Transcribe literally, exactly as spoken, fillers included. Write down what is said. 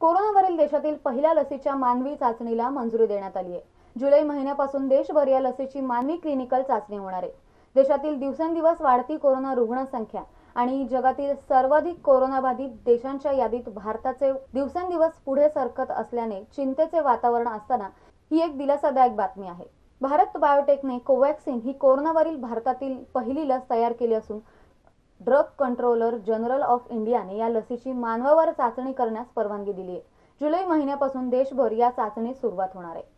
कोरोनावरील देशातील पहिल्या लसीच्या मानवी चाचणीला मंजुरी देण्यात आली आहे। जुलै महिन्यापासून देशभर या लसीची मानवी क्लिनिकल चाचणी होणार आहे। देशातील दिवसेंदिवस वाढती कोरोना रुग्ण संख्या आणि जगातील सर्वाधिक कोरोनाबाधित देशांच्या यादीत भारताचे दिवसेंदिवस पुढे सरकत असल्याने चिंतेचे वातावरण असताना ही एक दिलासादायक बातमी आहे। भारत बायोटेकने कोवॅक्सिन ही कोरोनावरील भारतातील पहिली लस तयार केली असून ड्रग कंट्रोलर जनरल ऑफ इंडियाने या लसीची मानवावर चाचणी करण्यास परवानगी दिली आहे। जुलै महिन्यापासून देशभर या चाचणीस सुरुवात होणार आहे।